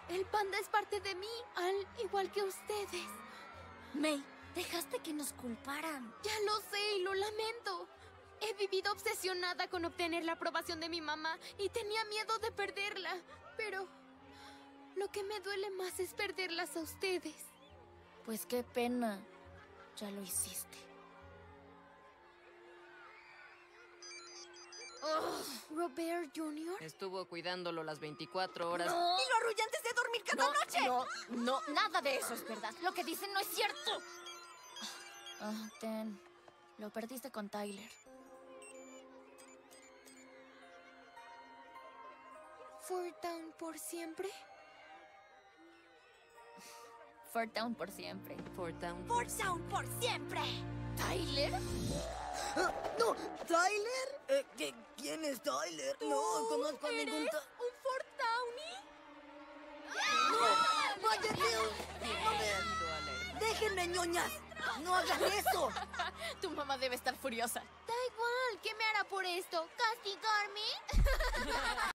El panda es parte de mí, al igual que ustedes. May, dejaste que nos culparan. Ya lo sé y lo lamento. He vivido obsesionada con obtener la aprobación de mi mamá y tenía miedo de perderla. Pero lo que me duele más es perderlas a ustedes. Pues qué pena. Ya lo hiciste. ¿Robert Jr.? Estuvo cuidándolo las 24 horas. ¡No! ¡Y lo arrullé antes de dormir cada noche! No, nada de eso es verdad. Lo que dicen no es cierto. Ten. Lo perdiste con Tyler. ¿Fort Down por siempre? Fort Down por siempre. Fort Down. ¡Fort Sound por siempre! ¿Tyler? ¡No! ¿Tyler? ¿Quién es Tyler? No conozco a ningún... ¿Un Fort Downy? ¡Váyanse! ¡Déjenme, ñoñas! ¡No hagan eso! Tu mamá debe estar furiosa. Da igual, ¿qué me hará por esto? ¿Castigarme?